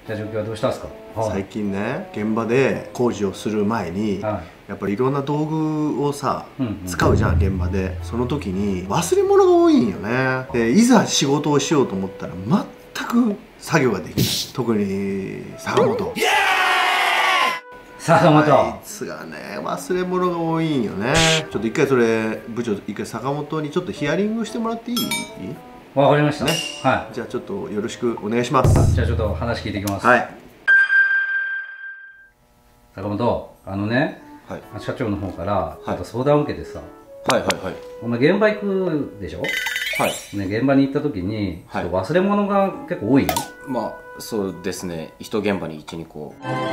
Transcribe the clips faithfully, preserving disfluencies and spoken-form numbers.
社長今日はどうしたんですか？ 最近ね、現場で工事をする前に、はい、やっぱりいろんな道具をさ、うんうん、使うじゃん、現場で。その時に忘れ物が多いんよね。でいざ仕事をしようと思ったら全く作業ができない。特に坂本坂本あいつがね、忘れ物が多いんよね。ちょっと一回それ部長一回坂本にちょっとヒアリングしてもらっていい？ わかりましたね。はい、 じゃあちょっとよろしくお願いします。 じゃあちょっと話聞いていきます。 はい。 坂本、あのね、はい、社長の方からちょっと相談を受けてさ、はいはいはい、お前現場行くでしょ。はい、ね、現場に行った時にちょっと忘れ物が結構多いの？ まあそうですね、一現場にいち、にこ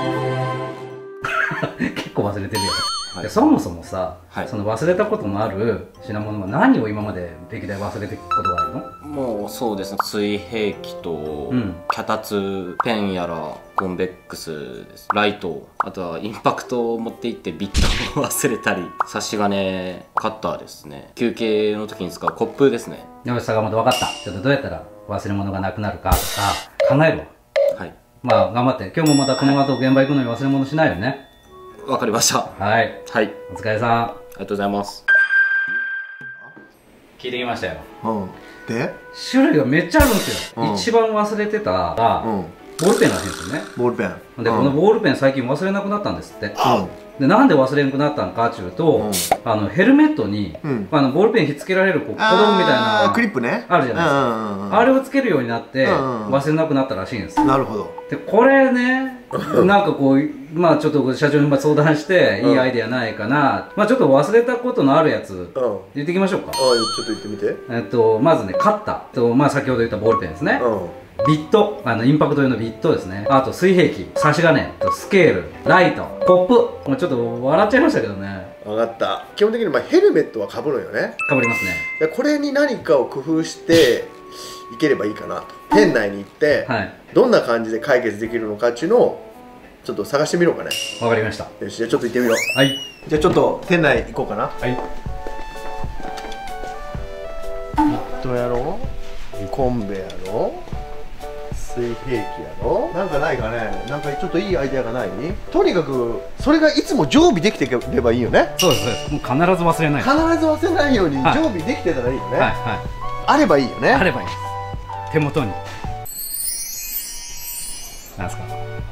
結構忘れてるよ。はい、そもそもさ、はい、その忘れたことのある品物は何を今まで歴代忘れていくことがあるの？ もうそうですね、水平器と、うん、脚立、ペンやらコンベックスです、ライト、あとはインパクトを持っていってビットを忘れたり、差し金、カッターですね、休憩の時に使うコップですね。 よし坂本、分かった。ちょっとどうやったら忘れ物がなくなるかとか考えるわ。はい、まあ頑張って。今日もまたこの後現場行くのに忘れ物しないよね。 わかりました。 はい。はい。お疲れさん。ありがとうございます。 聞いてきましたよ。 うん。で？ 種類がめっちゃあるんですよ。うん、一番忘れてたが、うん、ボールペンらしいんですよね。 ボールペン。 で、うん、このボールペン最近忘れなくなったんですって。うん。で、なんで忘れなくなったのかっていうと、うん、あのヘルメットに、うん、あのボールペンひっつけられるこう子供みたいなクリップね、 あるじゃないですか。あれをつけるようになって忘れなくなったらしいんです。 なるほど。 で、これね、なんかこう、まあちょっと社長に相談して、いいアイデアないかな。まあちょっと忘れたことのあるやつ、言っていきましょうか。 ああ、ちょっと言ってみて。 えっと、まずね、カッター。と、まあ先ほど言ったボールペンですね。ビット、あのインパクト用のビットですね。あと水平器、差し金、スケール、ライト、コップ。もうちょっと笑っちゃいましたけどね。 分かった。基本的にまあヘルメットはかぶるよね。 かぶりますね。 これに何かを工夫していければいいかなと。店内に行って、はい、どんな感じで解決できるのかっていうのをちょっと探してみようかね。 わかりました。 よし、じゃあちょっと行ってみよう。 はい。 じゃあちょっと店内行こうかな。はい。ビットやろう、コンベやろう、水平器やろう、なんかないかね。なんかちょっといいアイデアがない？とにかくそれがいつも常備できてればいいよね。 そうです、そうです。もう必ず忘れない。 必ず忘れないように常備できてたらいいよね。はいはい。あればいいよね。 あればいいです。手元に。なんすか。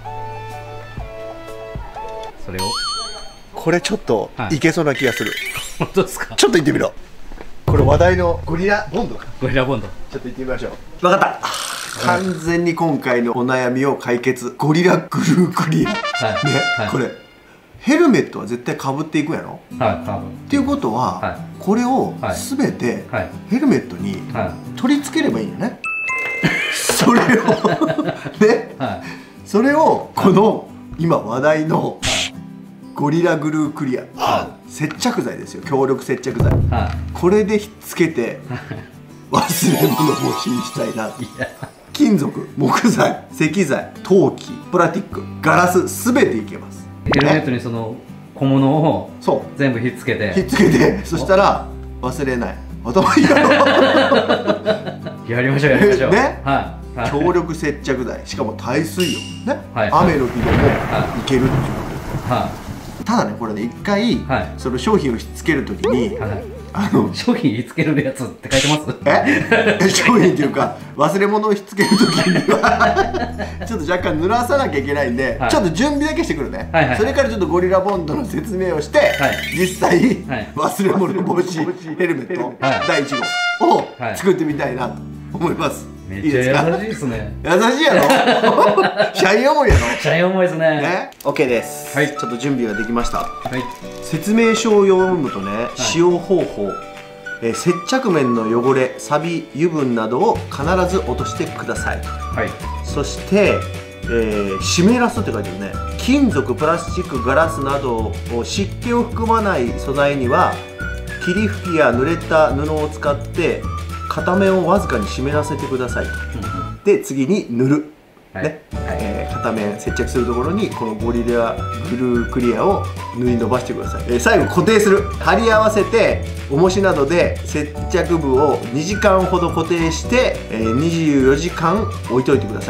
それを。 これちょっといけそうな気がする。 本当ですか。 ちょっと行ってみろ。これ話題のゴリラボンドか。 ゴリラボンド。 ちょっと行ってみましょう。分かった。完全に今回のお悩みを解決。ゴリラグルークリア。ね、これヘルメットは絶対かぶっていくやろ。はい、かぶ。っていうことは、これをすべてヘルメットに取り付ければいいんよね。それをね、それをこの今話題のゴリラグルークリア、接着剤ですよ、強力接着剤。これでひっつけて忘れ物防止にしたいな。金属、木材、石材、陶器、プラスチック、ガラス、すべていけます。 ヘルメットにその小物を全部ひっつけて、 ひっつけて、そしたら忘れない。頭いいやろ。 やりましょう、やりましょうね。強力接着剤、しかも耐水温ね、雨の日でもいけるっていうことです。ただね、これね、一回その商品をひっつけるときに、 あの商品ひっつけるやつって書いてます？ え商品っていうか忘れ物をひっつけるときにはちょっと若干濡らさなきゃいけないんで、ちょっと準備だけしてくるね。それからちょっとゴリラボンドの説明をして、実際忘れ物防止ヘルメットだいいち号を作ってみたいなと思います。 めっちゃ優しいですね。 優しいやろ。社員思いやろ。 社員思いですね。 オッケーです。はい、ちょっと準備ができました。はい。説明書を読むとね、使用方法、え接着面の汚れ、錆び、油分などを必ず落としてください。はい。そして、えー、湿らすって書いてあるね。金属、プラスチック、ガラスなどを湿気を含まない素材には霧吹きや濡れた布を使って片面をわずかに湿らせてください。で次に塗る、はい、ね、はい、えー、片面接着するところにこのゴリラグルークリアを塗り伸ばしてください。えー、最後固定する。貼り合わせて重しなどで接着部をにじかんほど固定して、えー、にじゅうよじかん置いといてくださいと。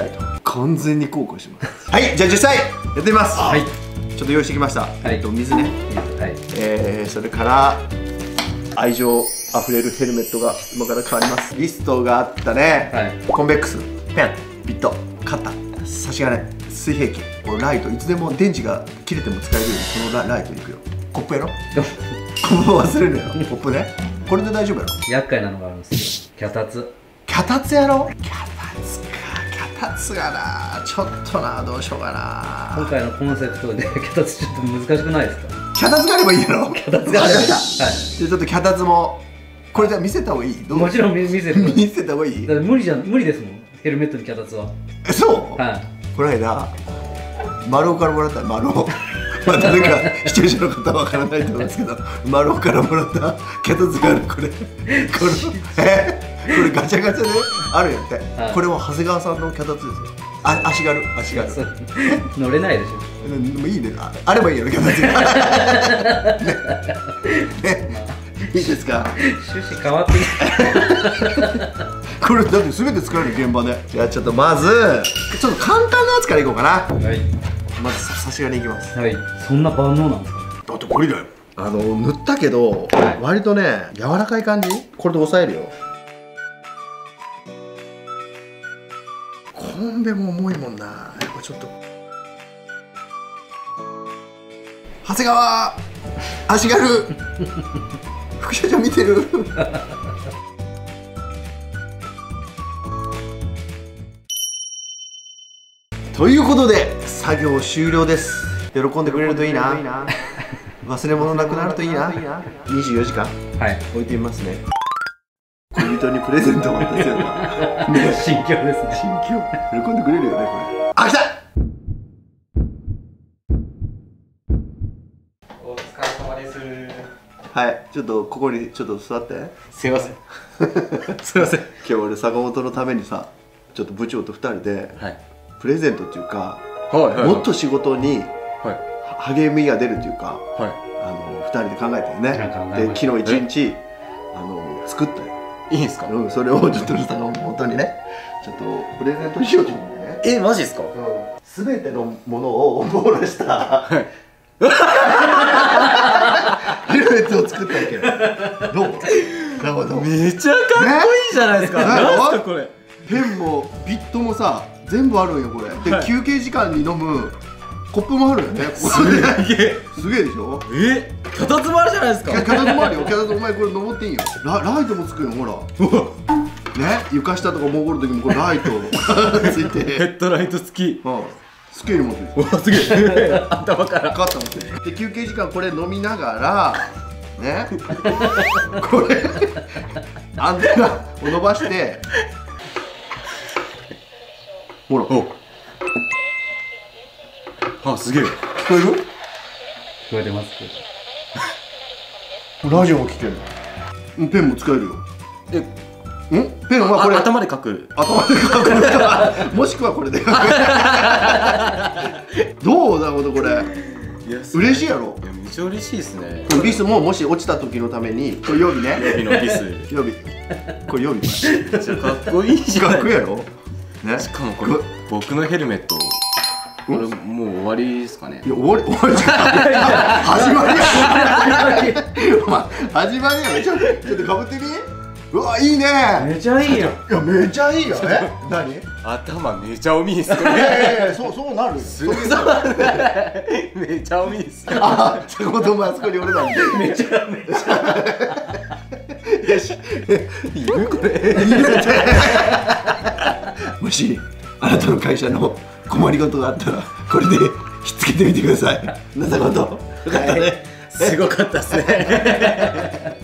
完全に後悔します。はい、じゃあ実際やってみます。はい、ちょっと用意してきました。えっと水ね、はい、えー、それから愛情あふれるヘルメットが今から変わります。リストがあったね、はい、コンベックス、ペン、ビット、カッター、差し金、水平器、これライト、いつでも電池が切れても使えるようにこのライトいくよ。コップやろコップ忘れるやろコップね、これで大丈夫やろ。 厄介なのがあるんですよ、脚立。 脚立やろ。脚立か、脚立がな、ちょっとな、どうしようかな。 今回のコンセプトで脚立ちょっと難しくないですか。 脚立があればいいやろ。 脚立があればいい。はい。じゃあちょっと脚立もこれじゃ見せた方がいい。 もちろん見せて見せた方がいい。 だって無理じゃん、無理ですもん、ヘルメットに脚立は。 え、そう。はい。この間丸尾からもらった丸尾。まあ誰か視聴者の方はわからないと思うんですけど、丸尾からもらった脚立がある。これこれえこれガチャガチャであるやんって。これは長谷川さんの脚立ですよ。あ、足軽足軽。 乗れないでしょ。 でもいいね。あればいいやろ脚立。ね。いいですか。 趣旨変わってこれだって全て使える現場で。じゃあちょっとまずちょっと簡単なやつからいこうかな。はい。まず差し金いきます。 はい。そんな万能なんですか。 だってこれだよ。あの塗ったけど、はい、割とね柔らかい感じ。これで押さえるよ。コンベも重いもんな。やっぱちょっと長谷川足軽副社長見てる。ということで作業終了です。喜んでくれるといいな。忘れ物なくなるといいな。にじゅうよじかん、はい、置いてみますね。恋人にプレゼントを渡すような、 ね、心境ですね。 心境喜んでくれるよねこれ。あ、来た。 お疲れ様です。 はい、ちょっとここにちょっと座って。 すいません。すいません。今日俺坂本のためにさ、ちょっと部長とふたりで、はい、プレゼントっていうか、はいはいはい、もっと仕事に励みが出るっていうか、はい、あのふたりで考えてるね。で昨日一日あの作ったよ。 いいんですか。 うん、それをちょっと坂本にね、ちょっとプレゼントしようと思ってね。 え、マジですか。 すべ、うん、てのものを網羅した、はい、ヘルメットを作ったわけよ。どう？なるほど。 めちゃかっこいいじゃないですか。なんすかこれ。 ペンもビットもさ全部あるんよこれ。で、はい、休憩時間に飲むコップもあるよね。すげえ。すげえでしょ。 え、脚立もあるじゃないですか。 脚立もあるよ。脚立お前これ登っていいよ。ラライトもつくよほら。ね、床下とか潜る時もこれライトついて。 ヘッドライト付き。 うん。スケール持ってる。 わ、すげえ。頭から。 カッター持ってる。で休憩時間これ飲みながらね。これアンテナを伸ばして。ほら。 あ、すげえ。聞こえる？聞こえてます。 ラジオも聞ける。ペンも使えるよ。え、ん？ペンはこれ頭で書く。 頭で書く。もしくはこれで書く。どうだことこれ。嬉しいやろ。 めっちゃ嬉しいですね。 ビスももし落ちた時のために、これ予備ね。 予備のビス。 予備。これ予備。 めっちゃかっこいいじゃん。 かっこいいやろ。ね。 しかもこれ僕のヘルメット。これもう終わりですかね。 いや終わり終わりじゃん。始まりや。お前始まりやね。ちょっとちょっとかぶってみ。うわいいね。 めちゃいいよ。 いやめちゃいいよね。何？ 頭めちゃおみです。 いやいやそうそうなる。そうめちゃおみです。 あ、坂本お前あそこに俺だ。 めちゃめちゃ。 よし。いるこれ。もしあなたの会社の困りごとがあったらこれでひっつけてみてください。なさこと。 すごかったですね。